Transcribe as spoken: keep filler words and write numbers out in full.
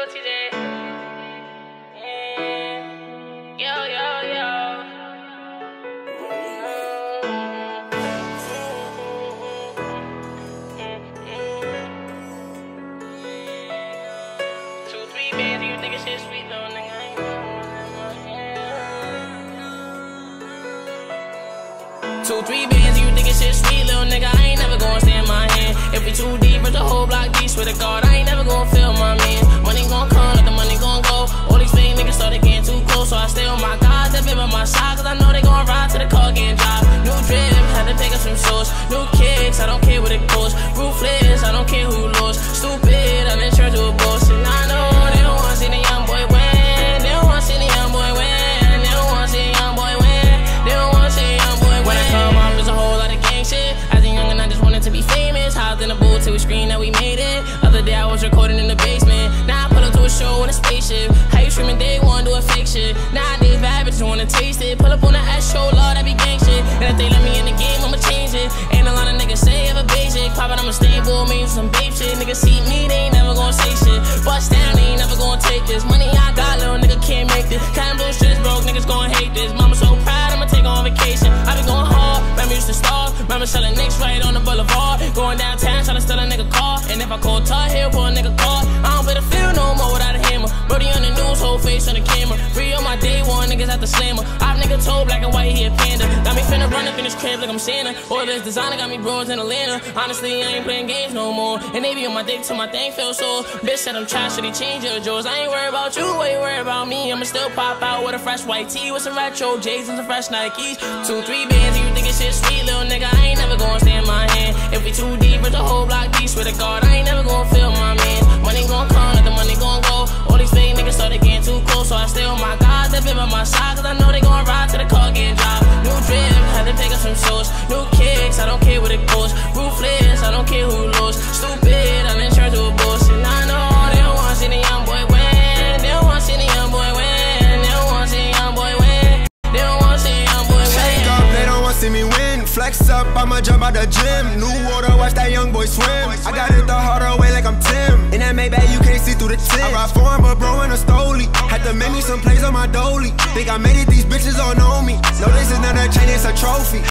T J. Yeah. Yo, yo, yo. Two, three bands, you think shit sweet though, nigga. I ain't know. Two, three bands, you think shit sweet, little nigga. I ain't never gonna stand my hand. If we too deep, it's the whole block deep. Swear to God, I ain't never gonna feel my man. Money gon' come, let the money gon' go. All these fake niggas started getting too close, so I stay on my guys that been by my side, cause I know they gon' ride to the car getting dropped. New drip, had to pick up some shows. New kicks, I don't care what it costs. Ruthless, I don't care who lost. Stupid, I'm in church with a boss, and I know they don't wanna see the young boy win. They don't wanna see the young boy win. They don't wanna see the young boy win. They don't wanna see the young boy win. When I come out, there's a whole lot of gang shit. As a youngin', I just wanted to be famous. Hopped in the booth till we screamed that we made it. Other day I was recording in the basement. Now I pull up to a show in a spaceship. How you streaming day one, do a fake shit. Nowadays bad bitches wanna taste it. Pull up on the ass show, lord, that be gang shit. And if they let me in the game, I'ma change it. Ain't a lot of niggas say ever basic. Poppin', I'ma stable, maybe some babe shit. Niggas see me, they ain't never gonna say shit. Bust down, they ain't never gonna take this. Money I got, little nigga can't make this. Cotton blue shit's broke, niggas gon' hate this. Mama so proud, I'ma take her on vacation. I be going hard, remember used to starve. Remember selling nicks right on the boulevard. Going downtown, tryna steal a nigga car. And if I call Tar Heel, pull a nigga car. I don't better feel no more without a hammer. Brody on the news, whole face on the camera. Free on my day one, niggas at the slammer. I've nigga told black and white, he a panda. Got me finna run up in this crib like I'm Santa. All this designer got me bros in Atlanta. Honestly, I ain't playing games no more. And they be on my dick till my thing feel sore. Bitch said I'm trash, should he change your jaws? I ain't worried about you, what you worried about me? I'ma still pop out with a fresh white tee, with some retro J's and some fresh Nikes. Two, three bands, you think it's shit sweet, little nigga. I ain't never gonna stand my hand. If we too deep, it's the whole block deep. Swear to God, I ain't never gonna feel my man. Money gon' come, let the money gon' go. All these fake niggas started getting too close, so I stay on my guys that been by my side, cause I know they gon' ride to the car getting dropped. New drip, had to pick up some shows. New kicks, I don't care what it costs. Ruthless, I don't care who lost. Stupid, I'm in church with a boss, and I know they don't wanna see the young boy win. They don't wanna see the young boy win. They don't wanna see the young boy win. They don't wanna see the young boy win. Shake up, they don't wanna see me win. Flex up, I'ma jump out the gym. New water, watch that young boy swim. I got it the harder way like I'm Tim. In that Maybach, you can't see through the tint. I ride foreign, but bro in a stoley. Had to make me some plays on my dolly. Think I made it, these bitches all know me. No, this is not a chain, it's a trophy.